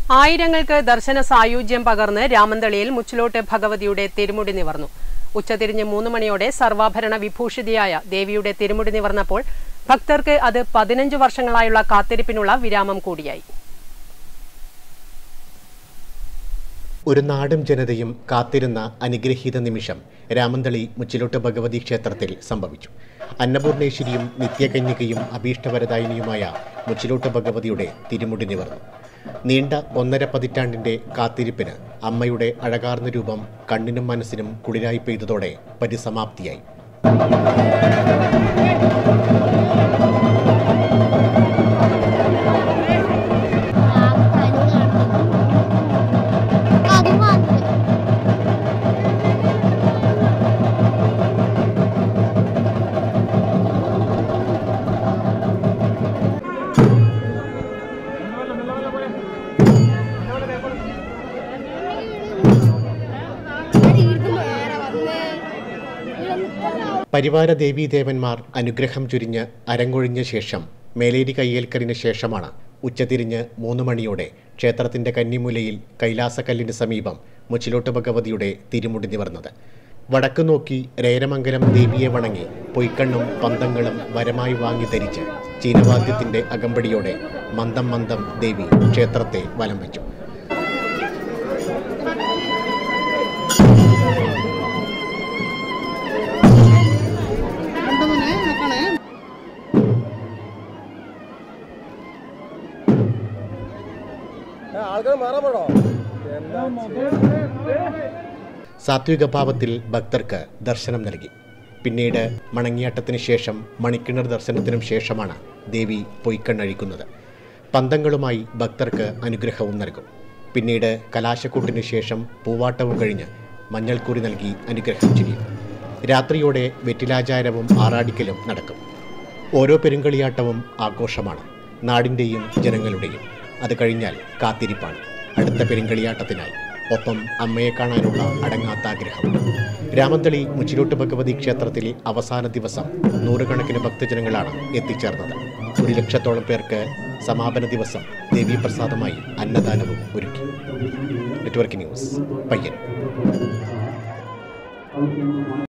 ആയിരങ്ങൾക്ക് ദർശന സായുജ്യം പകർന്ന് രാമന്തളിയിൽ മുച്ചിലോട്ട് ഭഗവതിയുടെ തിരുമുടി നിവർന്നു. ഉച്ചതിരിഞ്ഞ് 3 മണിയോടെ സർവാഭരണ വിഭൂഷിതയായ ദേവിയുടെ തിരുമുടി നിവർന്നപ്പോൾ ഭക്തർക്ക് അത് 15 വർഷങ്ങളായുള്ള കാത്തിരിപ്പിനുള്ള വിരാമം കൂടിയായി. ഒരു നാടും ജനതയും കാത്തിരുന്ന അനുഗ്രഹീത നിമിഷം രാമന്തളി മുച്ചിലോട്ട് ഭഗവതി ക്ഷേത്രത്തിൽ സംഭവിച്ചു. അന്നപൂർണേശ്വരിയും നിത്യകന്യകയും അഭീഷ്ടവരദായിനിയുമായ മുച്ചിലോട്ട് ഭഗവതിയുടെ തിരുമുടി നിവർന്നു. നീണ്ട 1.5 പതിറ്റാണ്ടിന്റെ കാത്തിരിപ്പിന് അമ്മയുടെ അഴകാർന്ന രൂപം കണ്ണിനും മനസ്സിനും കുളിരായി പെയ്തതോടെ പരിസമാപ്തിയായി. പരിവാര ദേവീദേവന്മാർ അനുഗ്രഹം ചുരിഞ്ഞ് അരങ്ങൊഴിഞ്ഞ ശേഷം മേലേരി കയ്യേൽക്കലിന് ശേഷമാണ് ഉച്ചതിരിഞ്ഞ് 3 മണിയോടെ ക്ഷേത്രത്തിന്റെ കന്നിമൂലയിൽ കൈലാസക്കല്ലിന് സമീപം മുച്ചിലോട്ട് ഭഗവതിയുടെ തിരുമുടി നിവർന്നത്. വടക്കു നോക്കി രേരമംഗലം ദേവിയെ വണങ്ങി പൊയ്ക്കണ്ണും പന്തങ്ങളും വരമായി വാങ്ങി ധരിച്ച് ചീനവാദ്യത്തിന്റെ അകമ്പടിയോടെ മന്ദം മന്ദം ദേവി ക്ഷേത്രത്തെ വലം വച്ചു. സാത്വിക ഭാവത്തിൽ ഭക്തർക്ക് ദർശനം നൽകി. പിന്നീട് മണങ്ങിയാട്ടത്തിന് ശേഷം മണിക്കിണർ ദർശനത്തിനും ശേഷമാണ് ദേവി പൊയ്ക്കണ്ണഴിക്കുന്നത്. പന്തങ്ങളുമായി ഭക്തർക്ക് അനുഗ്രഹവും നൽകും. പിന്നീട് കലാശക്കൂട്ടിന് ശേഷം പൂവാട്ടവും കഴിഞ്ഞ് മഞ്ഞൾക്കുറി നൽകി അനുഗ്രഹം ചെയ്യും. രാത്രിയോടെ വെറ്റിലാചാരവും ആറാടിക്കലും നടക്കും. ഓരോ പെരുങ്കളിയാട്ടവും ആഘോഷമാണ്, നാടിൻ്റെയും ജനങ്ങളുടെയും. അത് കഴിഞ്ഞാൽ കാത്തിരിപ്പാണ് അടുത്ത പെരുങ്കളിയാട്ടത്തിനായി. ഒപ്പം അമ്മയെ കാണാനുള്ള അടങ്ങാത്ത ആഗ്രഹം. രാമന്തളി മുച്ചിലോട്ട് ഭഗവതി ക്ഷേത്രത്തിൽ അവസാന ദിവസം 100 കണക്കിന് ഭക്തജനങ്ങളാണ് എത്തിച്ചേർന്നത്. 1 ലക്ഷത്തോളം പേർക്ക് സമാപന ദിവസം ദേവീപ്രസാദമായി അന്നദാനവും ഒരുക്കി. നെറ്റ്വർക്ക് ന്യൂസ്, പയ്യൻ.